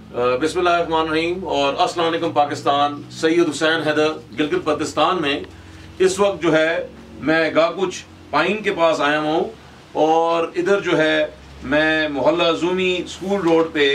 बिस्मिल्लाहिर्रहमानिर्रहीम और अस्सलाम वालेकुम पाकिस्तान। सैयद हुसैन हैदर गिलगित बल्तिस्तान में इस वक्त जो है मैं गाकुच पाइन के पास आया हूँ और इधर जो है मैं मोहल्ला जूमी स्कूल रोड पे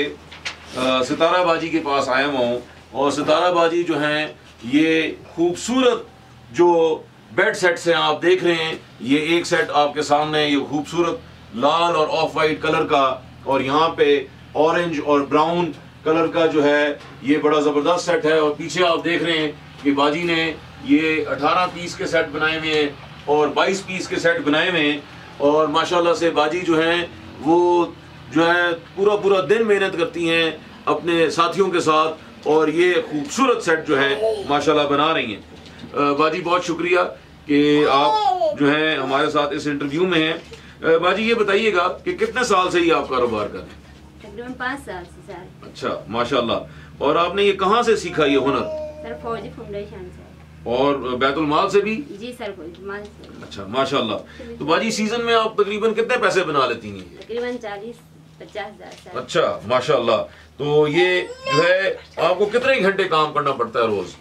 सितारा बाजी के पास आया हूँ। और सितारा बाजी जो हैं ये खूबसूरत जो बेड सेट्स हैं आप देख रहे हैं। ये एक सेट आपके सामने ये खूबसूरत लाल और ऑफ वाइट कलर का और यहाँ पे ऑरेंज और ब्राउन कलर का जो है ये बड़ा ज़बरदस्त सेट है। और पीछे आप देख रहे हैं कि बाजी ने ये 18 पीस के सेट बनाए हुए हैं और 22 पीस के सेट बनाए हुए हैं। और माशाल्लाह से बाजी जो हैं वो जो है पूरा दिन मेहनत करती हैं अपने साथियों के साथ और ये खूबसूरत सेट जो है माशाल्लाह बना रही हैं। बाजी बहुत शुक्रिया कि आप जो है हमारे साथ इस इंटरव्यू में हैं। बाजी ये बताइएगा कि कितने साल से ये आप कारोबार कर रहे हैं? तकरीबन 5 साल से सर। अच्छा माशाल्लाह। और आपने ये कहाँ से सीखा ये हुनर? सर फौजी फाउंडेशन से। और बैतुल माल से भी? जी सर फौजी माल से। अच्छा माशाल्लाह। तो बाजी सीजन में आप तकरीबन कितने पैसे बना लेती हैं? तकरीबन 40-50 हज़ार। अच्छा माशाल्लाह। तो ये जो है आपको कितने घंटे काम करना पड़ता है रोज?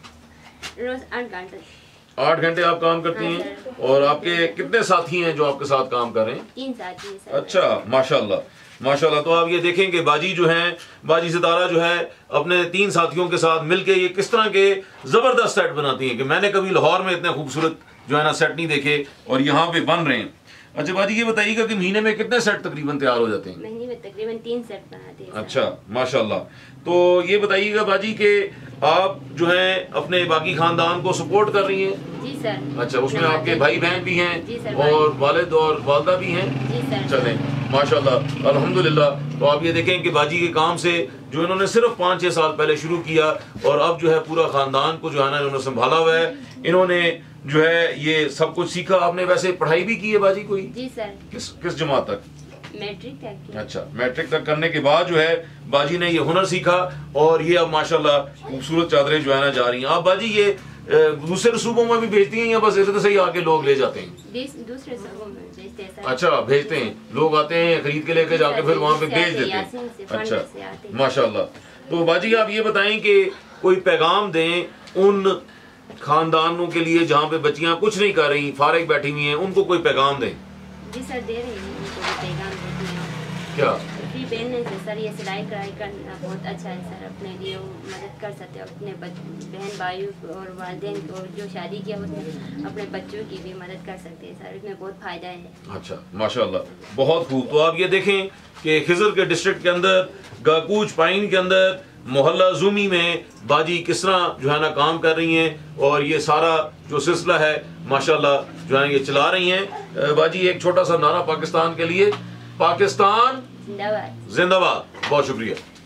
रोज 8 घंटे। 8 घंटे आप काम करती हैं। और आपके कितने साथी हैं जो आपके साथ काम कर रहे हैं? 3 साथी हैं सर। अच्छा माशाल्लाह माशाल्लाह। तो आप ये देखें कि बाजी जो हैं बाजी सितारा जो है अपने 3 साथियों के साथ मिलके ये किस तरह के जबरदस्त सेट बनाती हैं कि मैंने कभी लाहौर में इतने खूबसूरत जो है ना सेट नहीं देखे और यहाँ पे बन रहे हैं। अच्छा बाजी ये बताइएगा कि महीने में कितने सेट तकरीबन तैयार हो जाते हैं? महीने में तकरीबन 3 सेट बनाते हैं। अच्छा माशाल्लाह। तो ये बताइएगा बाजी के आप जो है अपने बाकी खानदान को सपोर्ट कर रही हैं? जी सर। अच्छा उसमें आपके भाई बहन भी हैं और वालिद और वालदा भी हैं? जी सर। चलें माशाल्लाह अल्हम्दुलिल्लाह। तो आप ये देखें कि बाजी के काम से जो इन्होंने सिर्फ 5-6 साल पहले शुरू किया और अब जो है पूरा खानदान को जो है ना इन्होंने संभाला हुआ है। इन्होंने जो है ये सब कुछ सीखा। आपने वैसे पढ़ाई भी की है बाजी कोई? जी सर। किस जमात तक? मैट्रिक तक। अच्छा मैट्रिक तक करने के बाद जो है बाजी ने ये हुनर सीखा और ये अब माशाल्लाह खूबसूरत चादरें जो है ना जा रही हैं। आप बाजी ये दूसरे सूबों में भी भेजती हैं या बस इधर से ही आके लोग ले जाते हैं? दूसरे सूबों में भेजते हैं। अच्छा भेजते हैं, लोग आते हैं खरीद के लेके जाके फिर वहाँ पे भेज देते हैं। अच्छा माशाल्लाह। तो बाजी आप ये बताएं कि कोई पैगाम दें उन खानदानों के लिए जहाँ पे बच्चियाँ कुछ नहीं कर रही फारिग बैठी हुई हैं, उनको कोई पैगाम दें। जी सर दे रही हैं, उनको पैगाम देती हैं। क्या? फ्री पहनने से सर ये सिलाई कढ़ाई करना बहुत अच्छा है सर। अपने लिए मदद कर सकते हो, अपने बहन भाई और वालिदैन को जो शादी किया उसमें अपने बच्चों की भी मदद कर सकते हैं सर। इसमें बहुत फायदा है। अच्छा माशाल्लाह बहुत खूब। तो आप ये देखें कि खिजर के डिस्ट्रिक्ट के अंदर गाकुच पाइन के अंदर मोहल्ला जूमी में बाजी किस तरह जो है ना काम कर रही हैं और ये सारा जो सिलसिला है माशाल्लाह जो है ये चला रही हैं। बाजी एक छोटा सा नारा पाकिस्तान के लिए, पाकिस्तान जिंदाबाद। जिंदाबाद। बहुत शुक्रिया।